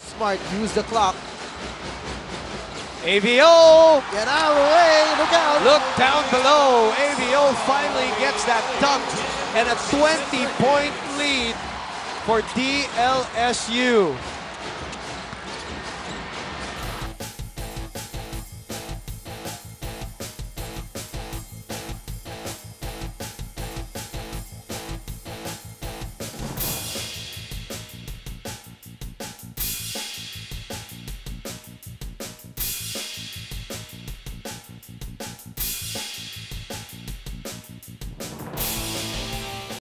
Smart, use the clock. AVO! Get out of the way, look out! Look down below. AVO finally gets that dunk and a 20-point lead for DLSU.